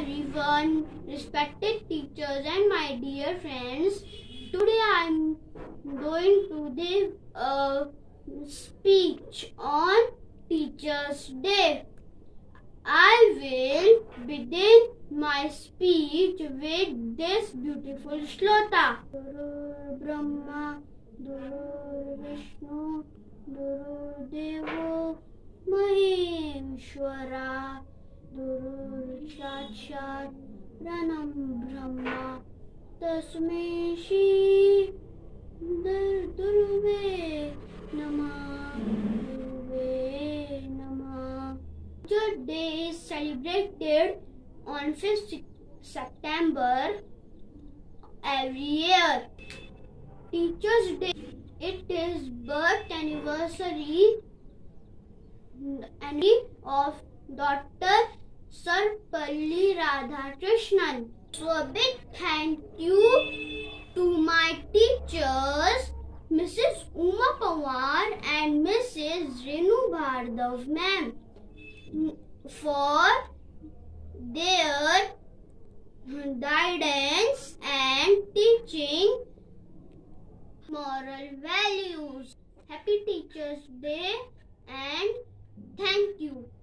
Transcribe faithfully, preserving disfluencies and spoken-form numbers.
everyone, respected teachers and my dear friends. Today I am going to give a speech on Teachers' Day. I will begin my speech with this beautiful shlota. Guru Brahma, Guru Vishnu, Guru Devo Maheshwara, Guru Sakshat Pranam Brahma, Tasmai Shri Guruve Namah, Guruve Namah. Teachers' Day is celebrated on fifth September every year. Teachers' Day, it is birth anniversary of Doctor Sarvepalli Radhakrishnan. So a big thank you to my teachers, Missus Uma Pawar and Missus Renu Bhardav ma'am, for their guidance and teaching moral values. Happy Teachers' Day and thank you.